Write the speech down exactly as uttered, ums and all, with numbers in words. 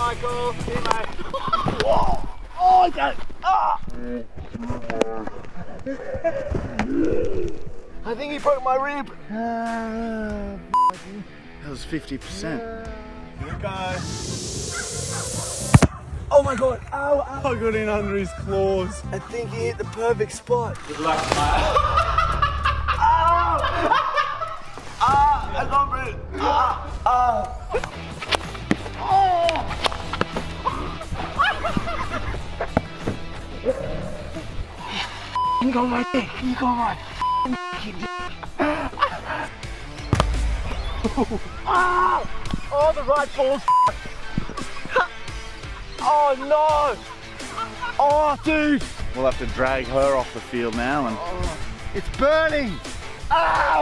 Michael. See you, mate. Whoa. Oh, I got it. Ah. I think he broke my rib. Uh, that was fifty percent. Here we go. Oh my god. Ow, ow. I got in under his claws. I think he hit the perfect spot. Good luck, mate. Ah, I got rid. Ah, ah. Oh. You got my dick. You got my dick. Ah! Oh, the right ball's. Oh no! Oh, dude! We'll have to drag her off the field now, and Oh, it's burning! Ow!